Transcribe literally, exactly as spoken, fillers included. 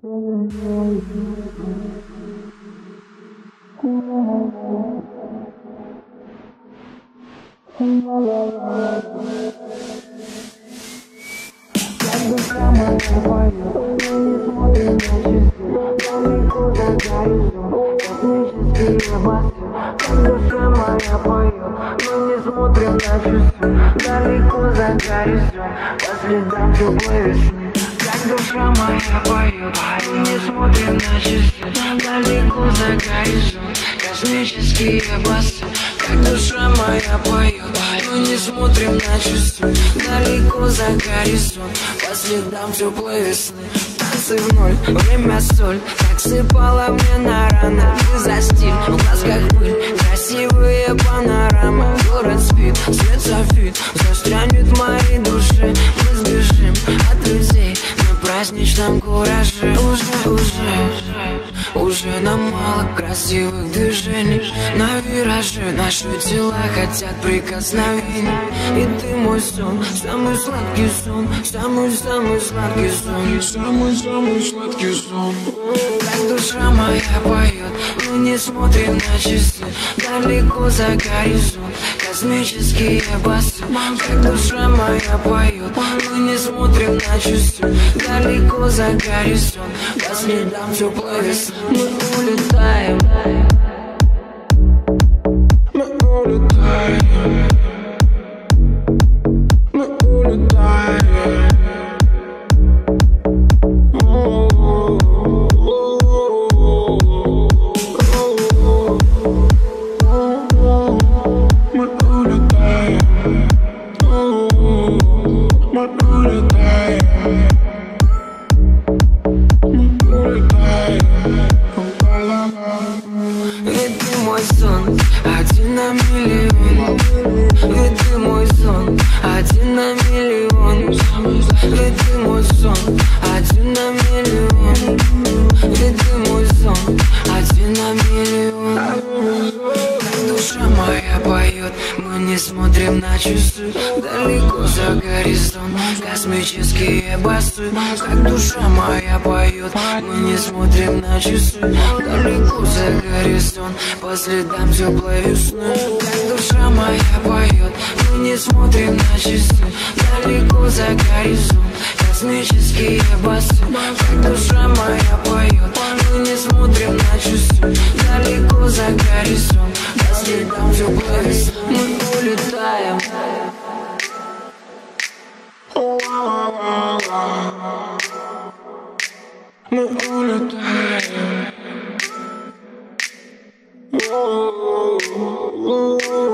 Душа моя поет, но не смотрим на часы. Далеко за горизонт, космические басы. Как душа моя поет, но не смотрим на часы. Далеко за горизонт, по следам теплой весны. Как душа моя поет, и не смотрим на часы. Далеко за горизонт, космические басы. Как душа моя поет, но не смотрим на часы. Далеко за горизонт, по следам теплой весны. Танцы в ноль, время соль, как сыпала мне на раны. Ты за стиль, в глазках пыль, красивые панорамы. Город спит, свет софит, застрянет в моей душе. Мы сбежим от друзей на праздничном кураже. Уже, уже, уже нам мало красивых движений. На вираже наши тела хотят прикосновений. И ты мой сон, самый сладкий сон, самый-самый сладкий сон, самый-самый сладкий сон. Как душа моя поет, мы не смотрим на часы. Далеко за горизонт, космические басы. Как душа моя поет, мы не смотрим на часы. Далеко за горизонт, по следам теплой весны. Мы улетаем, мы улетаем, мы улетаем. Ведь ты мой сон, один на миллион. Ведь ты мой сон, один на миллион. Ведь ты мой сон, один на миллион. Ведь ты мой сон, один на миллион. Как душа моя поет, мы не смотрим на часы. Далеко за горизонт, космические басы. Как душа моя поет, мы не смотрим на часы. Далеко за горизонт, по следам теплой весны. Как душа моя поет, мы не смотрим на часы. Далеко за горизонт, космические басы. Как душа моя поет, мы не смотрим на часы. Далеко за горизонт, по следам теплой весны. Мы улетаем. Мы улетаем.